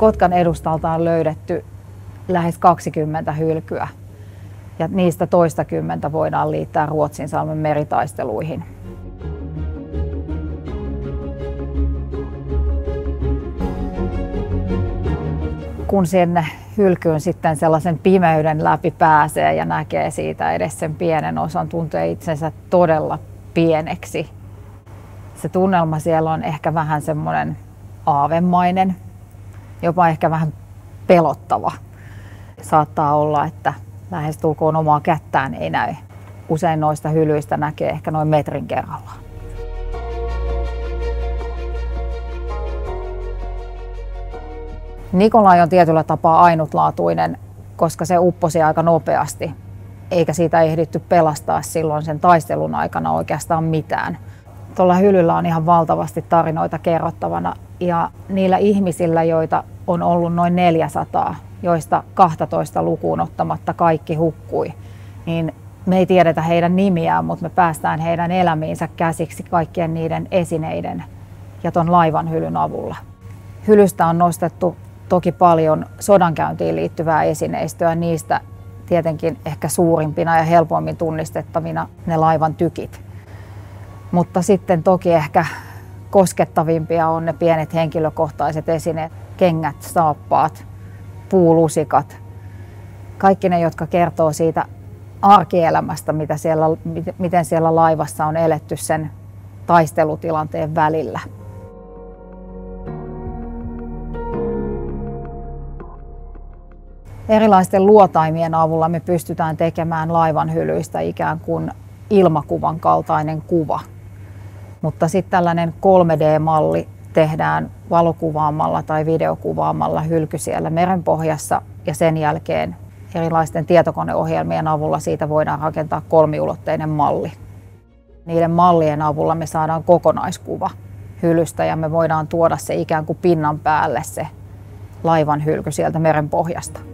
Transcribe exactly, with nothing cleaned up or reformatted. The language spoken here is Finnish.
Kotkan edustalta on löydetty lähes kaksikymmentä hylkyä ja niistä toistakymmentä voidaan liittää Ruotsinsalmen meritaisteluihin. Kun sinne hylkyyn sitten sellaisen pimeyden läpi pääsee ja näkee siitä edes sen pienen osan, tuntee itsensä todella pieneksi. Se tunnelma siellä on ehkä vähän semmoinen aavemainen, jopa ehkä vähän pelottava. Saattaa olla, että lähestulkoon omaa kättään ei näy. Usein noista hylyistä näkee ehkä noin metrin kerrallaan. Nikolai on tietyllä tapaa ainutlaatuinen, koska se upposi aika nopeasti, eikä siitä ehditty pelastaa silloin sen taistelun aikana oikeastaan mitään. Tuolla hylyllä on ihan valtavasti tarinoita kerrottavana ja niillä ihmisillä, joita on ollut noin neljäsataa, joista kaksitoista lukuun ottamatta kaikki hukkui, niin me ei tiedetä heidän nimiään, mutta me päästään heidän elämiinsä käsiksi kaikkien niiden esineiden ja ton laivan hylyn avulla. Hylystä on nostettu toki paljon sodankäyntiin liittyvää esineistöä, niistä tietenkin ehkä suurimpina ja helpommin tunnistettavina ne laivan tykit. Mutta sitten toki ehkä koskettavimpia on ne pienet henkilökohtaiset esineet, kengät, saappaat, puulusikat. Kaikki ne, jotka kertoo siitä arkielämästä, mitä siellä, miten siellä laivassa on eletty sen taistelutilanteen välillä. Erilaisten luotaimien avulla me pystytään tekemään laivan hylyistä ikään kuin ilmakuvan kaltainen kuva. Mutta sitten tällainen kolme D-malli tehdään valokuvaamalla tai videokuvaamalla hylky siellä merenpohjassa ja sen jälkeen erilaisten tietokoneohjelmien avulla siitä voidaan rakentaa kolmiulotteinen malli. Niiden mallien avulla me saadaan kokonaiskuva hylystä ja me voidaan tuoda se ikään kuin pinnan päälle se laivan hylky sieltä merenpohjasta.